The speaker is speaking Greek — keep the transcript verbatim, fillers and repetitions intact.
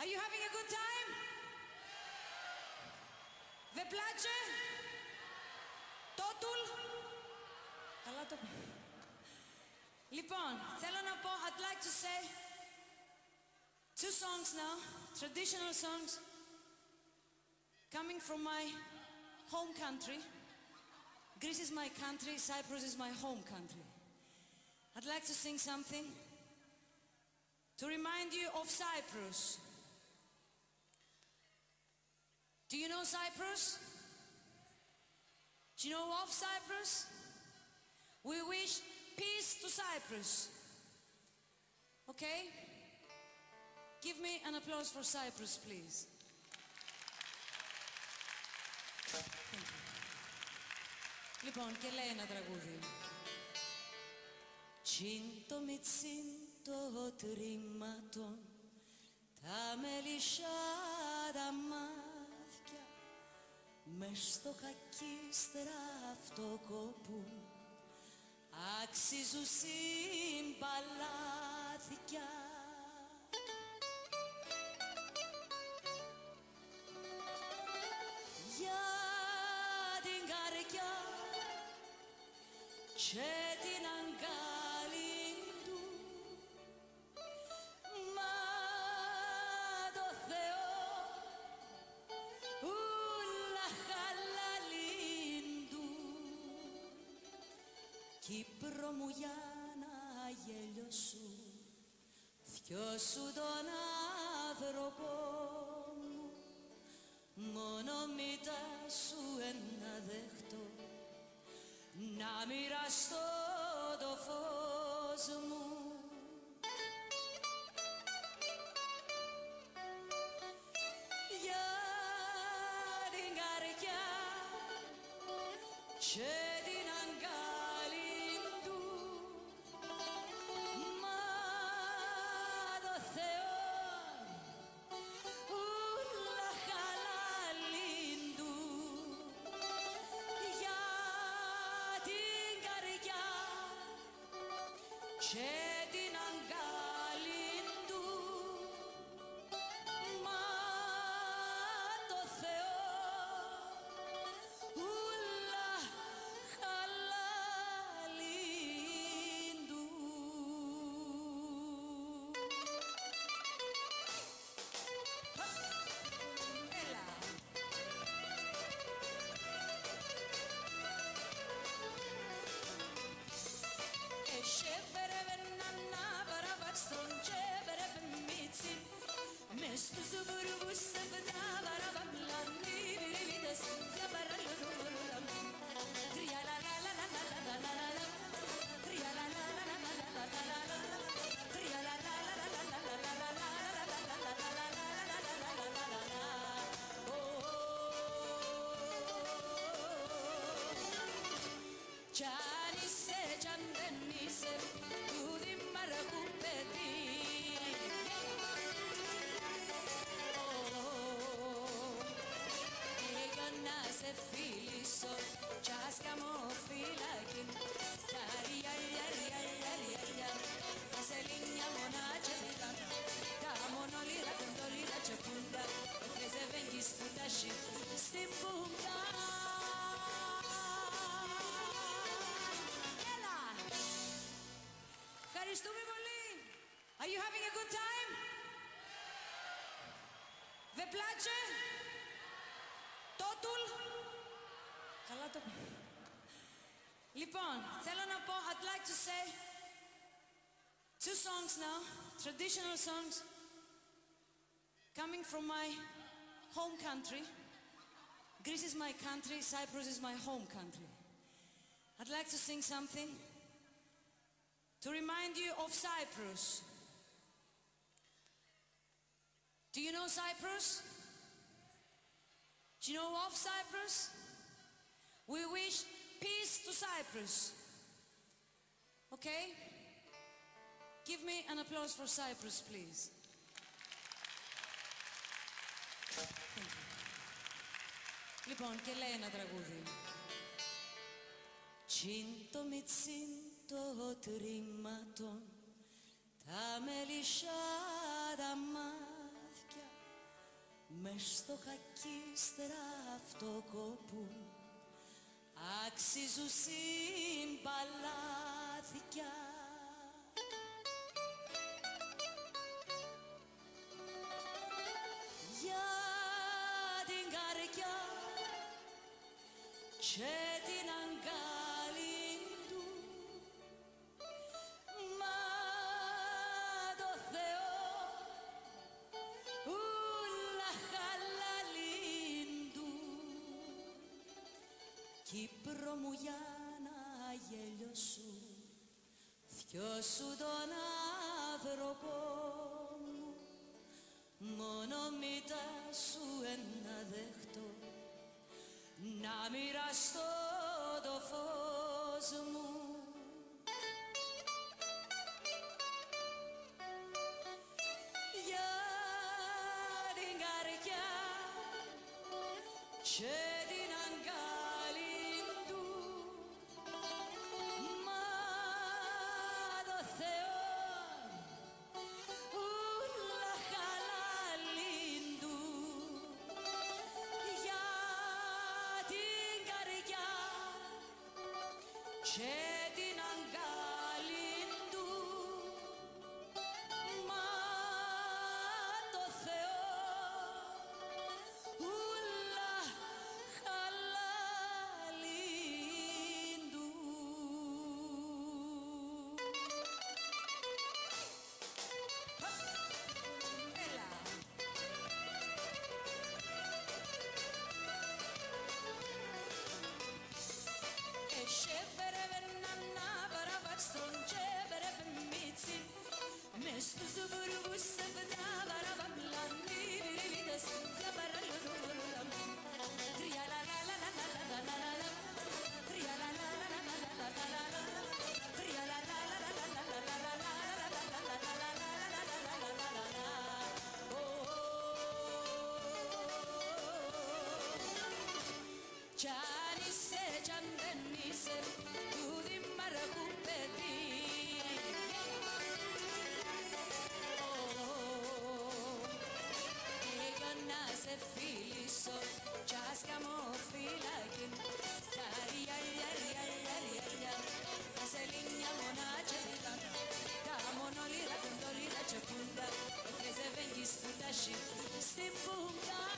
Are you having a good time? Δεν πλάτσε? Τότουλ? Καλά το πω. Λοιπόν, θέλω να πω, I'd like to say two songs now, traditional songs, coming from my home country. Greece is my country, Cyprus is my home country. I'd like to sing something to remind you of Cyprus. Do you know Cyprus? Do you know of Cyprus? We wish peace to Cyprus. Okay? Give me an applause for Cyprus, please. Thank you. Λοιπόν, και λέει ένα τραγούδι. Τσίντο μη τσίντο τρίμματον, τα μελισσάτα μάτια, μες στο χακί στραφτό κόπου, αξίζουν συμπαλάθηκια. Για την καρδιά και την αγκάλι του, μα το Θεό ούλα χαλαλήν του. Κύπρο μου για να γελιώσου, θκιώσου τον άνθρωπο μου, μόνο μήτα σου ένα δέχτω, να μοιραστώ το φως μου. Για την καρδιά και την αγκάλι του, μα το Θεό ούλα χαλαλήν του. Για την καρδιά και την αγκάλι του, μα το Θεό ούλα χαλαλήν του. Έλα. Μες στους βουρβούς σε πτά παραβαμπλάνει βιρίδες για παραλουρούλα. Τρία λα λα λα λα λα λα λα λα λα. Τρία λα λα λα λα λα λα λα λα λα. Τρία λα λα λα λα λα λα λα λα λα. Κι αν είσαι κι αν δεν είσαι του δημάρχου παιδί, να σε φίλησω κι ας καμοφυλακή. Τα ρια ρια ρια ρια ρια ρια, τα σελίνια μονάτζελικά, τα μονόλυρα κοντόλυρα και πούντα, και σε βέγγεις που τα σι στην πούντα. Έλα! Ευχαριστούμε πολύ! Are you having a good time? Δεν πλάτσε? Τότουλ? Καλά το πω. Λοιπόν, θέλω να πω, I'd like to say two songs now, traditional songs, coming from my home country. Greece is my country, Cyprus is my home country. I'd like to sing something to remind you of Cyprus. Do you know Cyprus? Do you know of Cyprus? We wish peace to Cyprus. Okay? Give me an applause for Cyprus, please. Thank you. Λοιπόν, και λέει ένα τραγούδι. Τσίντο μη τσίντο τρίμματον, τα μελισσάτα μάτια, μες στο χακί στραφτοκόπου αξίζουν συμπαλάθηκια. Για την καρδιά και την αγκάλι του, μα το Θεό ούλα χαλαλήν του. Κύπρο μου για να γελιώσου, θκιώσου τον άνθρωπο μου, μόνο μήτα σου ένα δέχτω, να μοιραστώ το φως μου. Για την καρδιά και την αγκάλι του, μα το Θεό ούλα χαλαλήν του. Για την καρδιά και την αγκάλι του, μα το Θεό ούλα χαλαλήν του. Έλα. Μες στους βουρβούς σε πτά παραβαμλάνει πυρίλιτες για παραλουρούλα μου. Τρία λα λα λα λα λα λα λα λα λα, τρία λα λα λα λα λα λα λα λα λα, τρία λα λα λα λα λα λα λα λα λα λα. Κι αν είσαι κι αν δεν είσαι του δημάρχου παιδί, εγώ να σε φιλήσω κι ας καμώ φυλακή. Τα ρια ρια ρια ρια ρια ρια, τα σελίνια μονάτια, τα μονόλυρα κοντόλυρα και πούντα, και σε βέγγεις που τα σι στην πούντα.